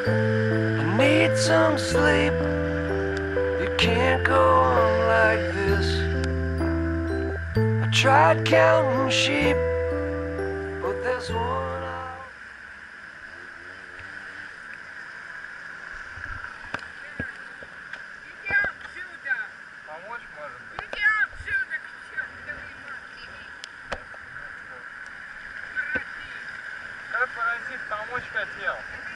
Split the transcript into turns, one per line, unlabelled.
I need some sleep. You can't go on like this. I tried counting sheep, but there's one out.
Помочь может быть?
Иди отсюда, к чертовой матери.
Как паразит помочь хотел?